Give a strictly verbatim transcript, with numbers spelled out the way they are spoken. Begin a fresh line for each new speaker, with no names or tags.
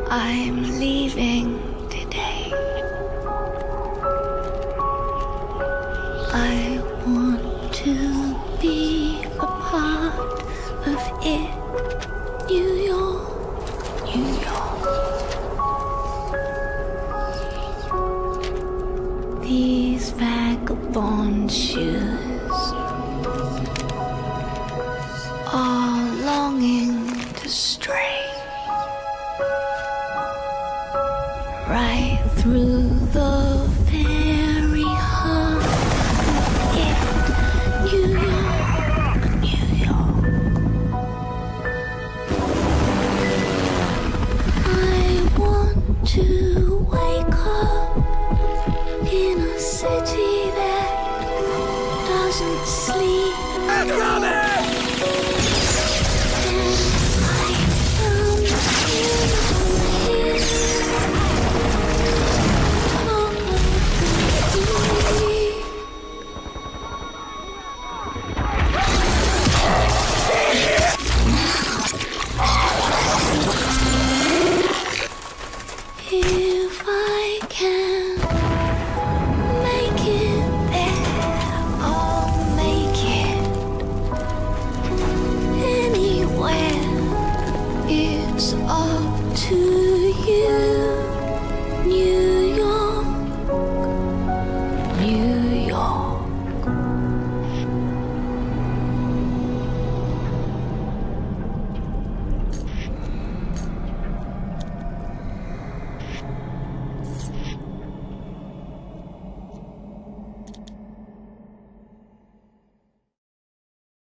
I'm leaving today. I want to be a part of it. New York, New York. These vagabond shoes are longing to stray right through the very heart of it. New York, New York. I want to wake up in a city that doesn't sleep.
I'm coming!
If I can make it there, I'll make it anywhere. It's up to